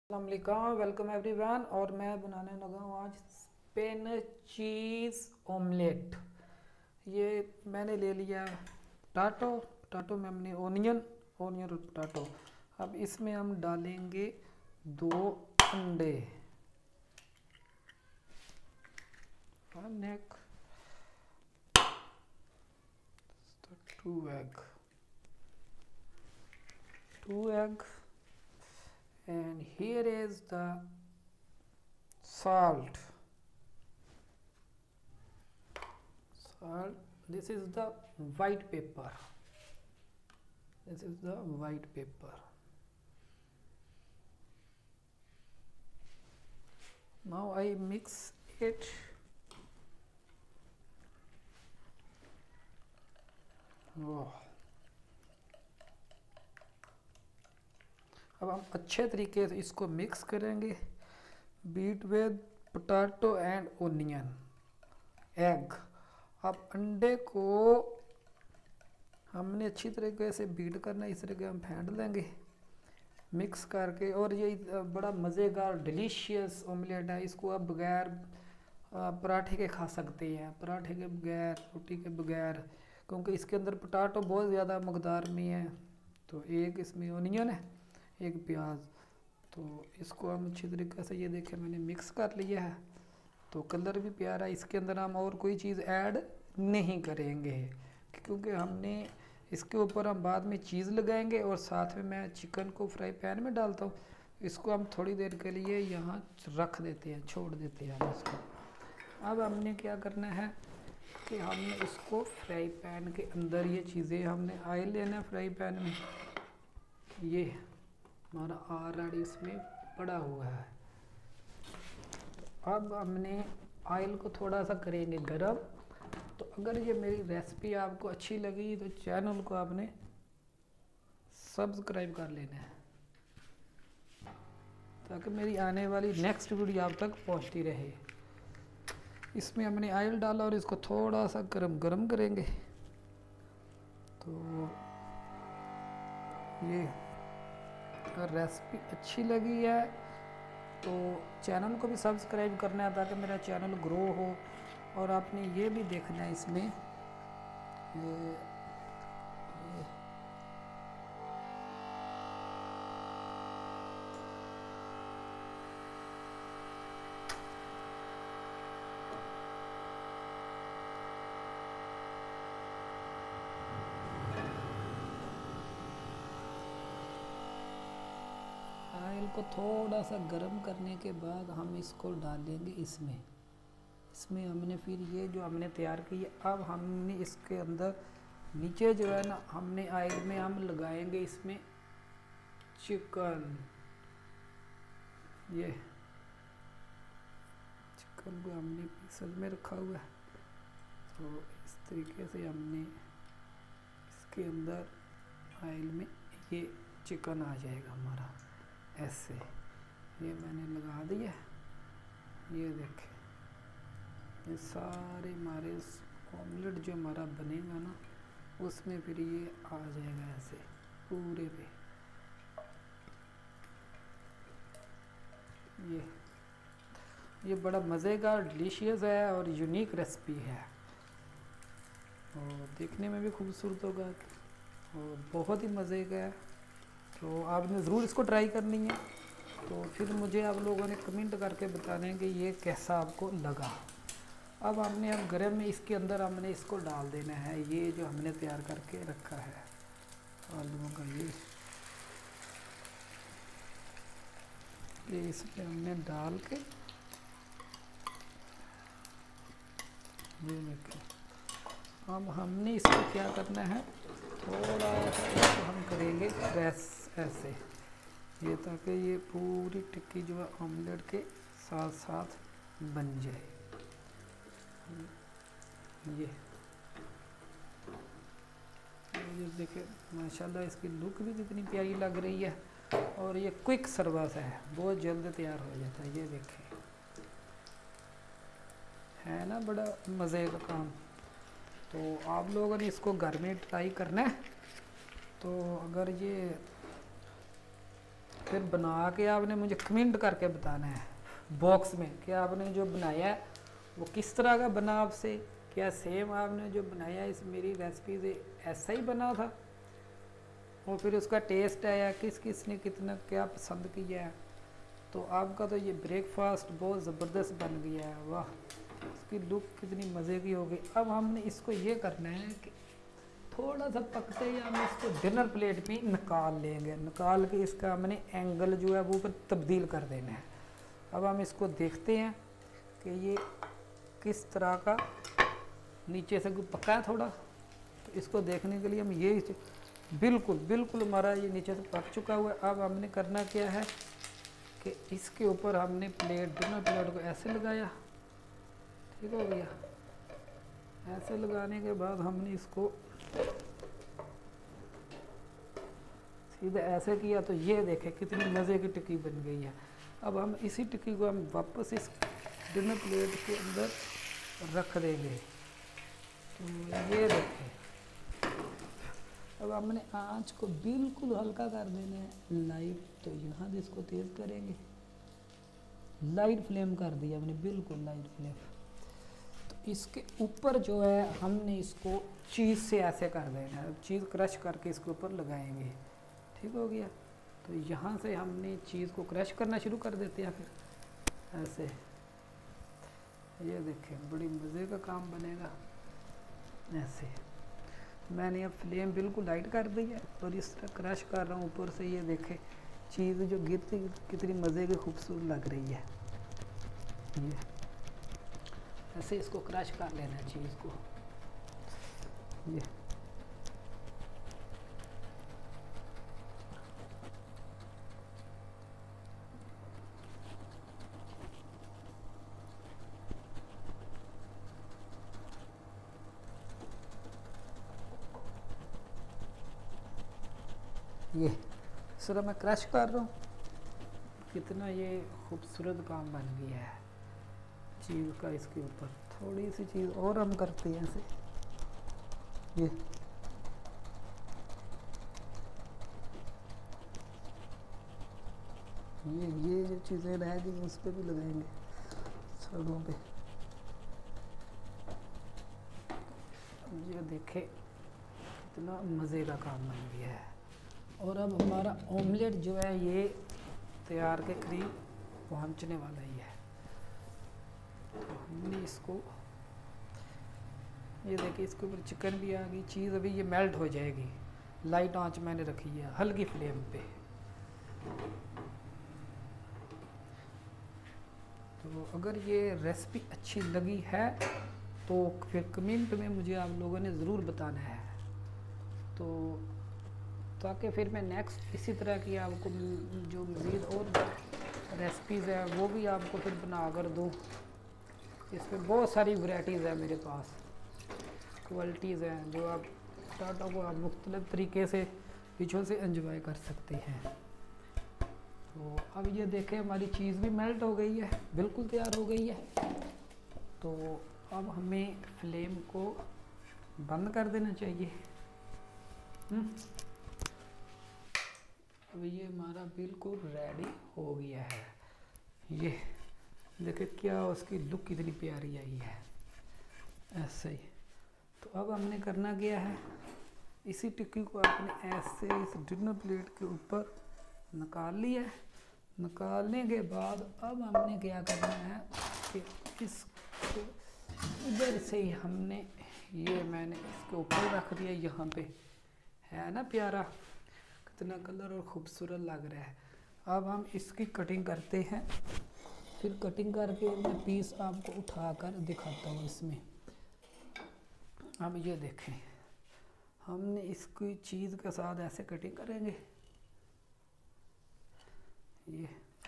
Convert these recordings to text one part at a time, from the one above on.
अस्सलामुअलैकुम, welcome everyone. और मैं बनाने लगा हूँ आज स्पेन चीज़ ऑमलेट। ये मैंने ले लिया पोटाटो में हमने ऑनियन और पोटाटो। अब इसमें हम डालेंगे 2 अंडे, 1 egg, 2 egg, and here is the salt. This is the white pepper. Now I mix it. अब हम अच्छे तरीके से इसको मिक्स करेंगे। Beat with potato and onion egg. अब अंडे को हमने अच्छी तरीके से बीट करना है, इस तरीके हम फेंट लेंगे मिक्स करके। और ये बड़ा मज़ेदार डिलीशियस ऑमलेट है। इसको आप बगैर पराठे के खा सकते हैं, पराठे के बगैर, रोटी के बगैर, क्योंकि इसके अंदर पोटैटो बहुत ज़्यादा मकदार में है। तो एक इसमें ओनियन है, एक प्याज। तो इसको हम अच्छी तरीके से, ये देखें मैंने मिक्स कर लिया है। तो कलर भी प्यारा है। इसके अंदर हम और कोई चीज़ ऐड नहीं करेंगे, क्योंकि हमने इसके ऊपर हम बाद में चीज़ लगाएंगे। और साथ में मैं चिकन को फ्राई पैन में डालता हूँ। इसको हम थोड़ी देर के लिए यहाँ रख देते हैं, छोड़ देते हैं हम इसको। अब हमने क्या करना है कि हमने इसको फ्राई पैन के अंदर ये चीज़ें, हमने ऑयल लेना है फ्राई पैन में। ये हमारा ऑलरेडी इसमें पड़ा हुआ है। अब हमने ऑयल को थोड़ा सा करेंगे गरम। तो अगर ये मेरी रेसिपी आपको अच्छी लगी तो चैनल को आपने सब्सक्राइब कर लेना है, ताकि मेरी आने वाली नेक्स्ट वीडियो आप तक पहुंचती रहे। इसमें हमने ऑयल डाला और इसको थोड़ा सा गरम करेंगे। तो ये अगर रेसिपी अच्छी लगी है तो चैनल को भी सब्सक्राइब करना है, ताकि मेरा चैनल ग्रो हो। और आपने ये भी देखना है इसमें ये ऑयल को थोड़ा सा गर्म करने के बाद हम इसको डालेंगे इसमें हमने फिर ये जो हमने तैयार की है, अब हमने इसके अंदर नीचे जो है ना, हमने ऑयल में हम लगाएंगे इसमें चिकन। ये चिकन को हमने पीसेस में रखा हुआ है। तो इस तरीके से हमने इसके अंदर ऑयल में ये चिकन आ जाएगा हमारा, ऐसे। ये मैंने लगा दिया। ये देखें, ये सारे हमारे ऑमलेट जो हमारा बनेगा ना, उसमें फिर ये आ जाएगा ऐसे पूरे पे। ये बड़ा मज़े का डिलीशियस है और यूनिक रेसिपी है, और देखने में भी खूबसूरत होगा और बहुत ही मज़े का है। तो आपने ज़रूर इसको ट्राई करनी है। तो फिर मुझे आप लोगों ने कमेंट करके बताना है कि ये कैसा आपको लगा। अब हमने गरम में इसके अंदर हमने इसको डाल देना है, ये जो हमने तैयार करके रखा है आलूओं का। ये इसमें हमने डाल के, ये देखें। अब हमने इसको क्या करना है, थोड़ा सा इसको हम करेंगे प्रेस ऐसे, ये ताकि ये पूरी टिक्की जो है ऑमलेट के साथ साथ बन जाए। ये देखिए माशाल्लाह, इसकी लुक भी कितनी प्यारी लग रही है। और ये क्विक सर्विस है, बहुत जल्द तैयार हो जाता है। ये देखें, है ना बड़ा मज़े का काम। तो आप लोगों ने इसको घर में ट्राई करना है। तो अगर ये फिर बना के आपने मुझे कमेंट करके बताना है बॉक्स में कि आपने जो बनाया है वो किस तरह का बना आपसे, क्या सेम आपने जो बनाया इस मेरी रेसिपी से ऐसा ही बना था, और फिर उसका टेस्ट आया, किस किस ने कितना क्या पसंद किया है। तो आपका तो ये ब्रेकफास्ट बहुत ज़बरदस्त बन गया है, वाह, इसकी लुक कितनी मज़े की हो गई। अब हमने इसको ये करना है कि थोड़ा सा पकते ही हम इसको डिनर प्लेट पे निकाल लेंगे, निकाल के इसका हमने एंगल जो है वो ऊपर तब्दील कर देना है। अब हम इसको देखते हैं कि ये किस तरह का नीचे से पका है थोड़ा, तो इसको देखने के लिए हम ये बिल्कुल बिल्कुल हमारा ये नीचे से पक चुका हुआ है। अब हमने करना क्या है कि इसके ऊपर हमने डिनर प्लेट को ऐसे लगाया, ठीक हो गया। ऐसे लगाने के बाद हमने इसको सीधा ऐसे किया तो ये देखें कितनी मज़े की टिक्की बन गई है। अब हम इसी टिक्की को हम वापस इस डिनर प्लेट के अंदर रख देंगे, तो ये देखें। अब हमने आंच को बिल्कुल हल्का कर देना है, लाइट, तो यहाँ से इसको तेज़ करेंगे, लाइट फ्लेम कर दिया हमने, बिल्कुल लाइट फ्लेम। तो इसके ऊपर जो है हमने इसको चीज़ से ऐसे कर देना है, चीज़ क्रश करके इसके ऊपर लगाएंगे, ठीक हो गया। तो यहाँ से हमने चीज़ को क्रश करना शुरू कर देते हैं, फिर ऐसे, ये देखें बड़ी मज़े का काम बनेगा ऐसे। मैंने अब फ्लेम बिल्कुल लाइट कर दी है और इस तरह क्रश कर रहा हूँ ऊपर से, ये देखें चीज़ जो गिरती कितनी मज़े की खूबसूरत लग रही है। ये ऐसे इसको क्रश कर लेना है चीज़ को, ये इस तरह मैं क्रश कर रहा हूँ। कितना ये खूबसूरत काम बन गया है चीज़ का। इसके ऊपर थोड़ी सी चीज़ और हम करते हैं ऐसे, ये जो चीज़ें रह गई उस पर भी लगाएंगे सड़ों पे। ये देखें कितना मज़े का काम बन गया है। और अब हमारा ऑमलेट जो है ये तैयार के करीब पहुंचने वाला ही है। तो हमने इसको, ये देखिए इसके ऊपर चिकन भी आ गई, चीज़ अभी ये मेल्ट हो जाएगी। लाइट आंच मैंने रखी है हल्की फ्लेम पे। तो अगर ये रेसिपी अच्छी लगी है तो फिर कमेंट में मुझे आप लोगों ने ज़रूर बताना है, तो ताकि फिर मैं नेक्स्ट इसी तरह की आपको जो मज़ीद और रेसिपीज़ है वो भी आपको फिर बना कर दूँ। इसमें बहुत सारी वैरायटीज़ है मेरे पास, क्वालिटीज़ हैं जो आप टाटा को आप मुख्तलिफ़ तरीके से पीछों से एंजॉय कर सकते हैं। तो अब ये देखें हमारी चीज़ भी मेल्ट हो गई है, बिल्कुल तैयार हो गई है। तो अब हमें फ्लेम को बंद कर देना चाहिए। अब ये हमारा बिल्कुल रेडी हो गया है। ये देखिए क्या उसकी लुक कितनी प्यारी आई है ऐसे ही। तो अब हमने करना क्या है, इसी टिक्की को आपने ऐसे इस डिनर प्लेट के ऊपर निकाल लिया है। निकालने के बाद अब हमने क्या करना है कि इस इधर से ही हमने ये मैंने इसके ऊपर रख दिया। यहाँ पे है ना प्यारा, कितना कलर और ख़ूबसूरत लग रहा है। अब हम इसकी कटिंग करते हैं, फिर कटिंग करके मैं पीस आपको उठाकर दिखाता हूँ इसमें। अब ये देखें हमने इसकी चीज़ के साथ ऐसे कटिंग करेंगे। ये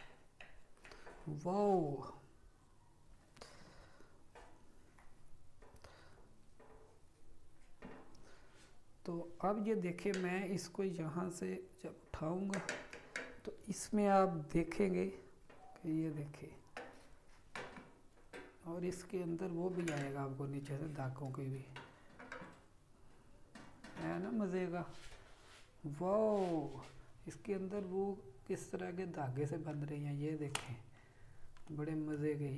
वाओ, तो अब ये देखें मैं इसको यहाँ से जब उठाऊंगा तो इसमें आप देखेंगे कि ये देखें, और इसके अंदर वो भी आएगा आपको नीचे से धागों के भी, है ना मज़े का। वाओ, इसके अंदर वो किस तरह के धागे से बन रहे हैं, ये देखें बड़े मज़े के।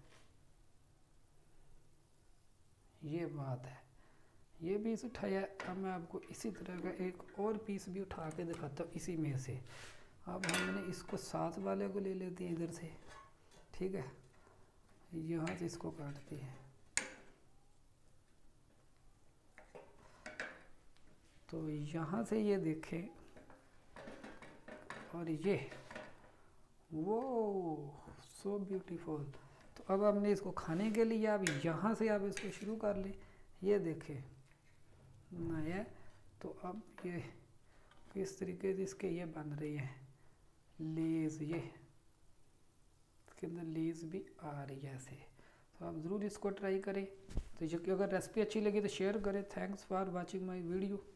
ये बात है। ये पीस उठाया। अब मैं आपको इसी तरह का एक और पीस भी उठा के दिखाता हूँ इसी में से। अब हमने इसको साथ वाले को ले लेते हैं इधर से, ठीक है, यहाँ से इसको काटते हैं। तो यहाँ से ये देखें, और ये वो सो ब्यूटीफुल। तो अब हमने इसको खाने के लिए, अब यहाँ से आप इसको शुरू कर लें। ये देखें नया। तो अब ये किस तरीके से इसके ये बन रही है लेस, ये इसके अंदर लेस भी आ रही है ऐसे। तो आप ज़रूर इसको ट्राई करें। तो अगर रेसिपी अच्छी लगी तो शेयर करें। Thanks for watching my video.